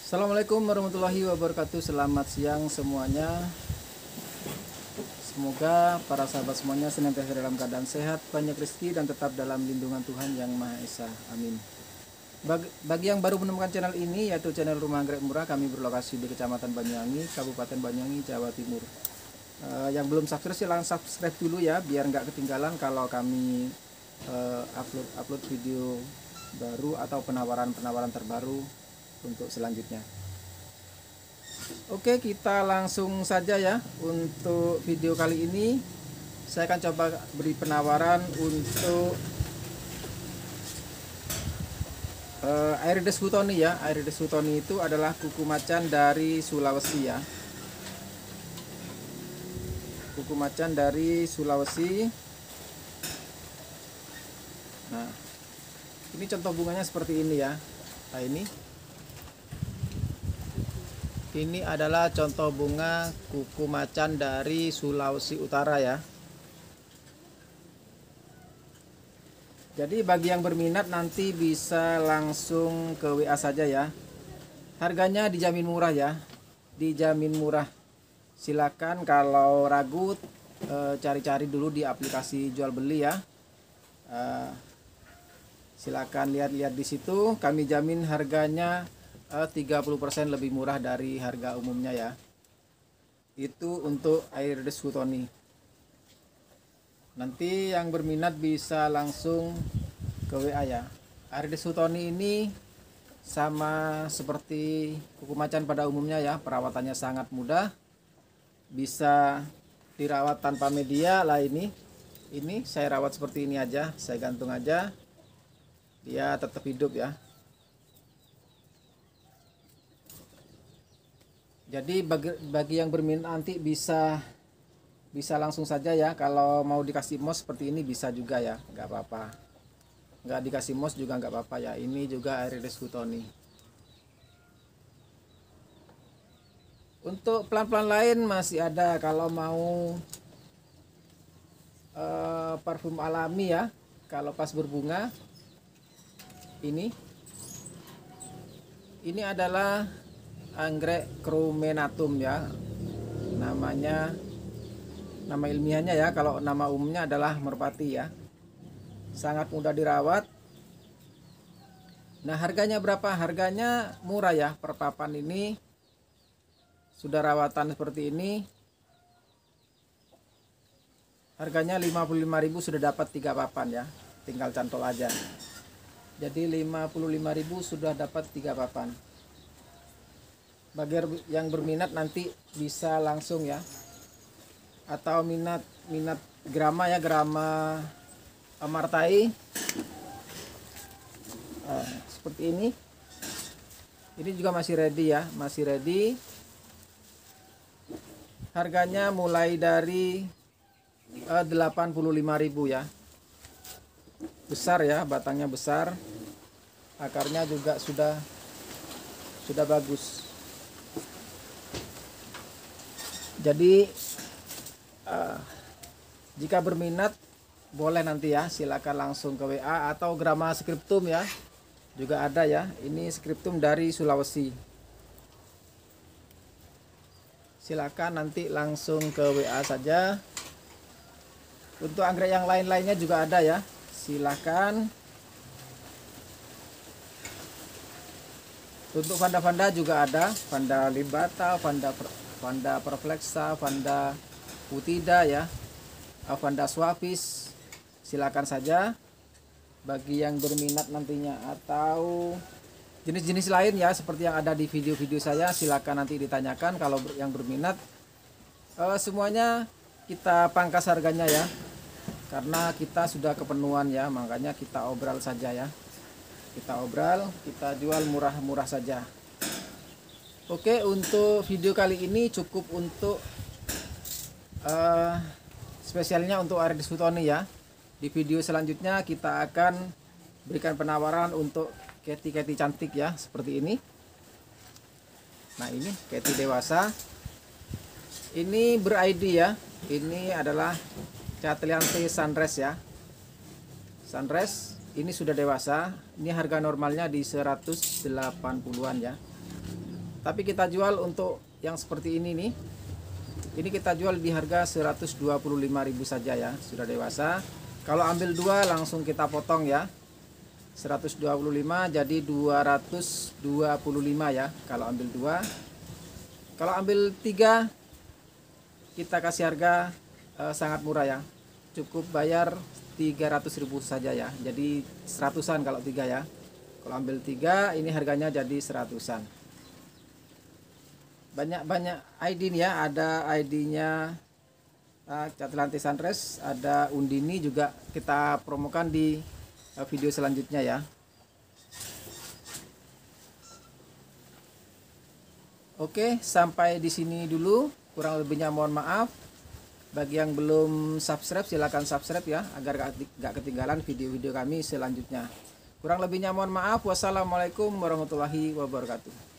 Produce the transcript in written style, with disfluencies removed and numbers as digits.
Assalamualaikum warahmatullahi wabarakatuh. Selamat siang semuanya. Semoga para sahabat semuanya senantiasa dalam keadaan sehat, banyak rezeki, dan tetap dalam lindungan Tuhan Yang Maha Esa. Amin. Bagi yang baru menemukan channel ini, yaitu channel Rumah Anggrek Murah, kami berlokasi di Kecamatan Banyuwangi, Kabupaten Banyuwangi, Jawa Timur. Yang belum subscribe silahkan subscribe dulu ya, biar nggak ketinggalan kalau kami upload video baru atau penawaran terbaru untuk selanjutnya. Oke, kita langsung saja ya. Untuk video kali ini saya akan coba beri penawaran untuk Aerides Hutoni ya. Aerides Hutoni itu adalah kuku macan dari Sulawesi ya. Kuku macan dari Sulawesi. Nah, ini contoh bunganya seperti ini ya. Nah, ini adalah contoh bunga kuku macan dari Sulawesi Utara ya. Jadi bagi yang berminat nanti bisa langsung ke WA saja ya. Harganya dijamin murah ya. Dijamin murah. Silakan kalau ragu cari-cari dulu di aplikasi jual beli ya. Silakan lihat-lihat di situ. Kami jamin harganya 30% lebih murah dari harga umumnya ya. Itu untuk Aerides Hutoni. Nanti yang berminat bisa langsung ke WA ya. Aerides Hutoni ini sama seperti kuku macan pada umumnya ya, perawatannya sangat mudah. Bisa dirawat tanpa media lah ini. Ini saya rawat seperti ini aja, saya gantung aja. Dia tetap hidup ya. Jadi bagi yang berminat nanti bisa langsung saja ya. Kalau mau dikasih mouse seperti ini bisa juga ya, nggak apa-apa. Nggak dikasih mouse juga nggak apa-apa ya. Ini juga Aerides Hutoni. Untuk pelan-pelan lain masih ada. Kalau mau parfum alami ya, kalau pas berbunga ini adalah anggrek Chromenatum ya, nama ilmiahnya ya. Kalau nama umumnya adalah merpati ya. Sangat mudah dirawat. Nah, harganya berapa? Harganya murah ya. Per papan ini sudah rawatan seperti ini, harganya 55.000 sudah dapat 3 papan ya. Tinggal cantol aja. Jadi 55.000 sudah dapat 3 papan. Bagi yang berminat nanti bisa langsung ya. Atau minat grama ya, grama amartai. Seperti ini. Ini juga masih ready ya, masih ready. Harganya mulai dari 85.000 ya. Besar ya, batangnya besar. Akarnya juga sudah bagus. Jadi jika berminat boleh nanti ya, silakan langsung ke WA atau grama scriptum ya. Juga ada ya. Ini scriptum dari Sulawesi. Silakan nanti langsung ke WA saja. Untuk anggrek yang lain-lainnya juga ada ya. Silakan. Untuk vanda-vanda juga ada, vanda limbata, vanda perflexa, vanda putida ya, vanda suavis. Silakan saja bagi yang berminat nantinya. Atau jenis-jenis lain ya, seperti yang ada di video-video saya, silakan nanti ditanyakan kalau yang berminat. Semuanya kita pangkas harganya ya, karena kita sudah kepenuhan ya, makanya kita obral saja ya. Kita obral, kita jual murah-murah saja. Oke, untuk video kali ini cukup untuk spesialnya untuk Aerides Hutoni ya. Di video selanjutnya kita akan berikan penawaran untuk Cathy cantik ya, seperti ini. Nah, ini Cathy dewasa. Ini ber-ID ya. Ini adalah Cateliante Sunrise ya. Sunrise ini sudah dewasa. Ini harga normalnya di 180-an ya. Tapi kita jual untuk yang seperti ini nih. Ini kita jual di harga 125.000 saja ya, sudah dewasa. Kalau ambil 2 langsung kita potong ya. 125 jadi 225 ya kalau ambil 2. Kalau ambil 3 kita kasih harga sangat murah ya. Cukup bayar 300.000 saja ya. Jadi 100-an kalau 3 ya. Kalau ambil 3 ini harganya jadi 100-an. Banyak ID nih ya, ada ID-nya Catlanti Sunrise, ada Undini juga kita promokan di video selanjutnya ya. Oke, sampai di sini dulu. Kurang lebihnya mohon maaf. Bagi yang belum subscribe silahkan subscribe ya, agar gak ketinggalan video-video kami selanjutnya. Kurang lebihnya mohon maaf. Wassalamualaikum warahmatullahi wabarakatuh.